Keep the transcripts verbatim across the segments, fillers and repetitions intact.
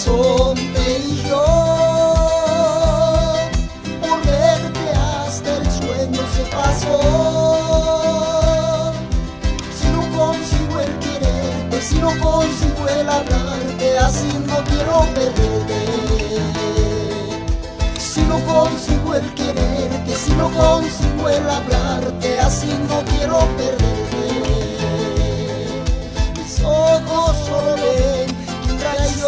horizonte y yo por verte hasta el sueño se pasó. Si no consigo el quererte, si no consigo el hablarte, así no quiero perderte. Si no consigo el quererte, si no consigo el hablarte, así no quiero perderte. Mis ojos solo ven tu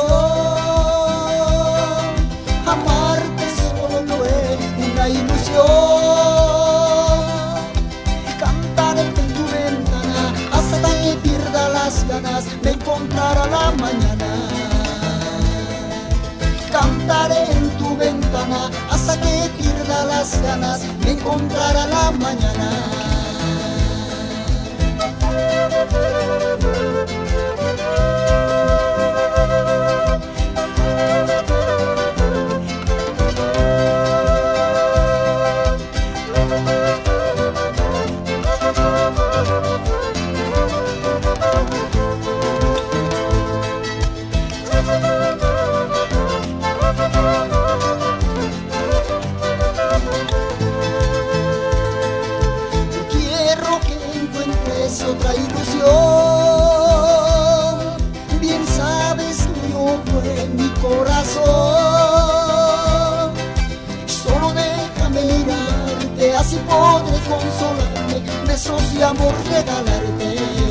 traición, amarte solo no es una ilusión. Cantaré en tu ventana hasta que pierda las ganas de encontrar a la mañana. Cantaré en tu ventana hasta que pierda las ganas de encontrar a la mañana. Otra ilusión, bien sabes tuyo fue mi corazón. Solo déjame mirarte, así podré consolarme, besos y amor regalarte.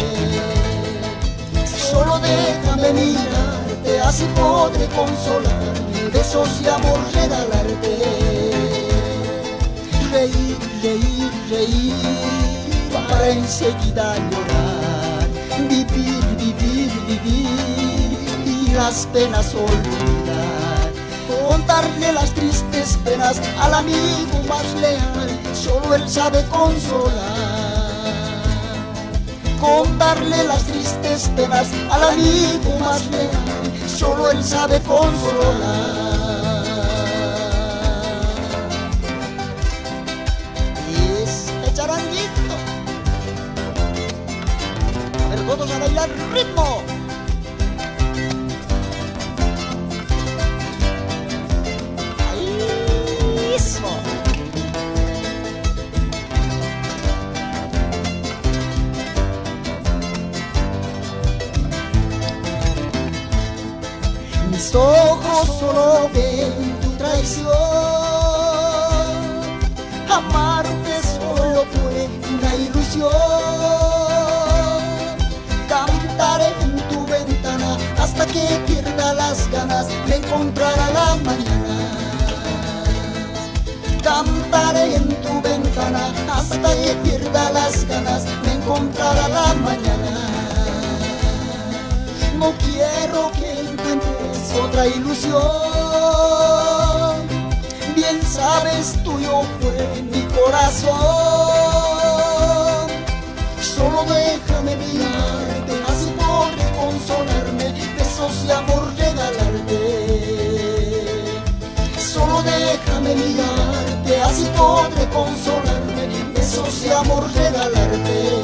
Solo déjame mirarte, así podré consolarme, besos y amor regalarte. Reír, reír, reír para enseguida llorar, vivir, vivir, vivir y las penas olvidar. Contarle las tristes penas al amigo más leal, solo él sabe consolar. Contarle las tristes penas al amigo más leal, solo él sabe consolar. Todos a bailar ritmo. Ahí mismo. Mis ojos solo ven tu traición, amarte solo fue una ilusión. Cantaré en tu ventana hasta que pierda las ganas de encontrar a la mañana. Cantaré en tu ventana hasta que pierda las ganas de encontrar a la mañana. No quiero que encuentres otra ilusión, bien sabes tuyo fue mi corazón. Solo déjame mirarte, así podré consolarme, besos y amor regalarte. Solo déjame mirarte, así podré consolarme, besos y amor regalarte.